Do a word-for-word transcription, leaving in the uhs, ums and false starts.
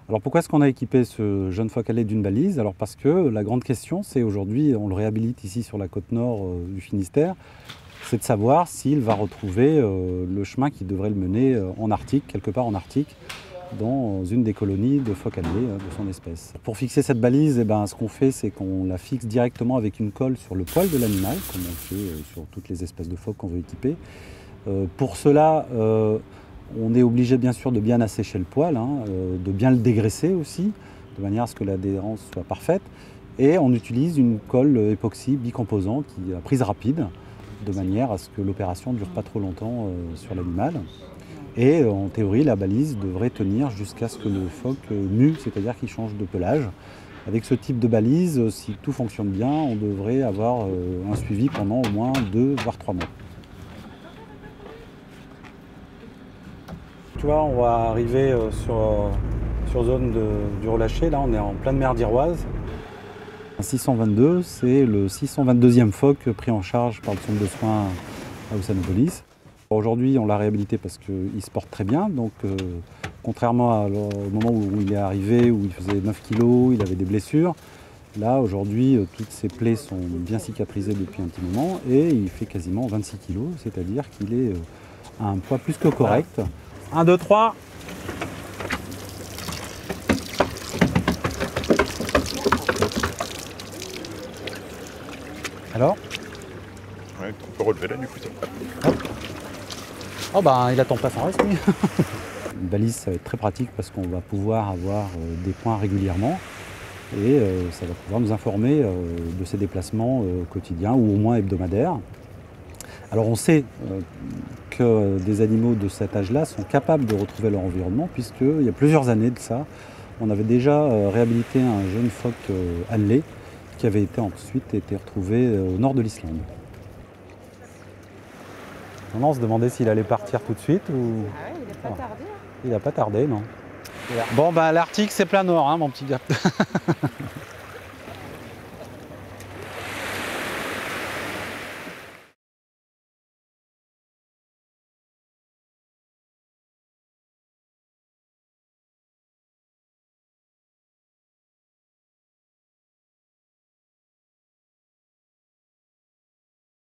Alors pourquoi est-ce qu'on a équipé ce jeune phoque ailé d'une balise? Alors parce que la grande question, c'est aujourd'hui, on le réhabilite ici sur la côte nord euh, du Finistère, c'est de savoir s'il va retrouver euh, le chemin qui devrait le mener euh, en Arctique, quelque part en Arctique, dans une des colonies de phoques ailés euh, de son espèce. Pour fixer cette balise, eh ben, ce qu'on fait, c'est qu'on la fixe directement avec une colle sur le poil de l'animal, comme on le fait euh, sur toutes les espèces de phoques qu'on veut équiper. Euh, pour cela, euh, on est obligé bien sûr de bien assécher le poil, hein, euh, de bien le dégraisser aussi, de manière à ce que l'adhérence soit parfaite. Et on utilise une colle époxy bicomposant qui a prise rapide, de manière à ce que l'opération ne dure pas trop longtemps euh, sur l'animal. Et euh, en théorie, la balise devrait tenir jusqu'à ce que le phoque euh, mue, c'est-à-dire qu'il change de pelage. Avec ce type de balise, si tout fonctionne bien, on devrait avoir euh, un suivi pendant au moins deux voire trois mois. Tu vois, on va arriver euh, sur, euh, sur zone de, du relâché. Là, on est en pleine mer d'Iroise. six cent vingt-deux, c'est le six cent vingt-deuxième phoque pris en charge par le centre de soins à Ossanopolis. Aujourd'hui, on l'a réhabilité parce qu'il se porte très bien. Donc, euh, contrairement à, alors, au moment où il est arrivé, où il faisait neuf kilos, il avait des blessures. Là, aujourd'hui, euh, toutes ses plaies sont bien cicatrisées depuis un petit moment et il fait quasiment vingt-six kilos, c'est-à-dire qu'il est euh, à un poids plus que correct. un, deux, trois. Alors? Ouais, on peut relever là du coup. Ça. Hop. Oh bah il attend pas sans reste. Une balise, ça va être très pratique parce qu'on va pouvoir avoir euh, des points régulièrement et euh, ça va pouvoir nous informer euh, de ses déplacements euh, quotidiens ou au moins hebdomadaires. Alors on sait euh, que des animaux de cet âge-là sont capables de retrouver leur environnement puisqu'il y a plusieurs années de ça, on avait déjà euh, réhabilité un jeune phoque euh, allé qui avait été ensuite été retrouvé euh, au nord de l'Islande. On se demandait s'il allait partir tout de suite ou... Ah ouais, il n'a pas oh. tardé. Hein. Il n'a pas tardé, non. Bon, bah l'Arctique, c'est plein nord, hein, mon petit gars.